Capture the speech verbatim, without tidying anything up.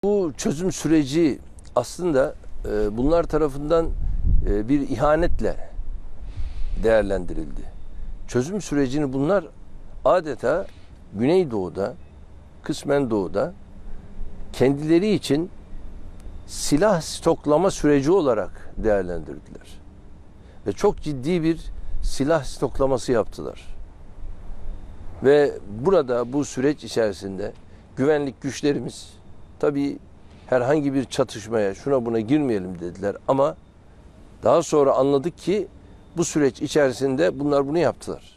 Bu çözüm süreci aslında e, bunlar tarafından e, bir ihanetle değerlendirildi. Çözüm sürecini bunlar adeta Güneydoğu'da, kısmen Doğu'da kendileri için silah stoklama süreci olarak değerlendirdiler. Ve çok ciddi bir silah stoklaması yaptılar. Ve burada bu süreç içerisinde güvenlik güçlerimiz tabii herhangi bir çatışmaya, şuna buna girmeyelim dediler ama daha sonra anladık ki bu süreç içerisinde bunlar bunu yaptılar.